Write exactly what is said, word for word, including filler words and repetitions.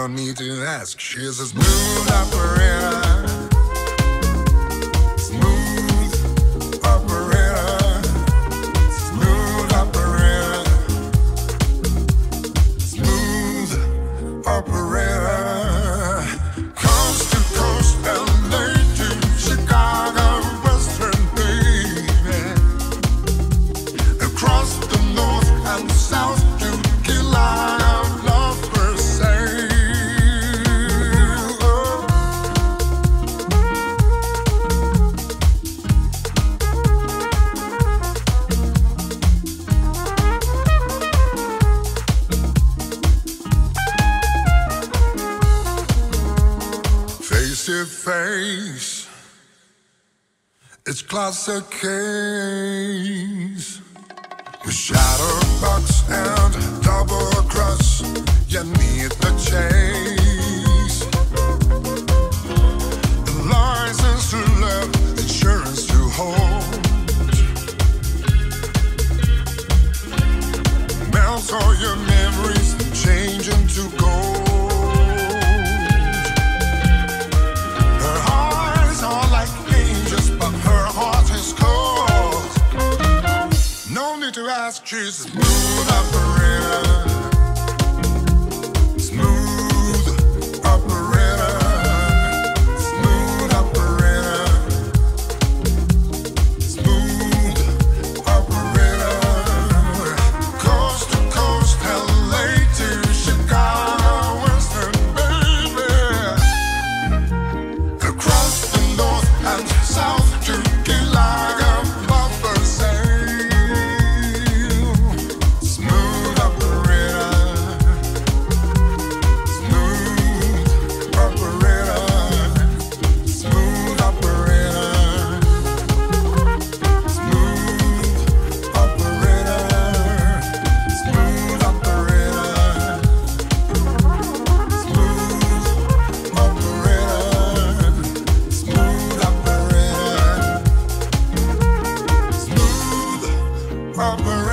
no need to ask. She's a smooth operator. Smooth operator. Smooth operator. Smooth operator. Coast to coast, L A to Chicago, Western baby. Across the north and south to Guyana, love per se. Oh. Face to face, it's classic case. With shadow box and double cross, you need the chase. The license to love, insurance to hold. Melt all your memories, change into gold. Her eyes are like angels, but her heart is cold. No need to ask, she's a smooth operator. Smooth operator. Smooth operator. Smooth operator. Coast to coast, L A to Chicago, Western baby. Across the north and south to Guyana, Buffer say. Smooth operator. Smooth operator. Smooth operator. Smooth operator. Smooth operator. Smooth operator. Smooth operator. Smooth operator.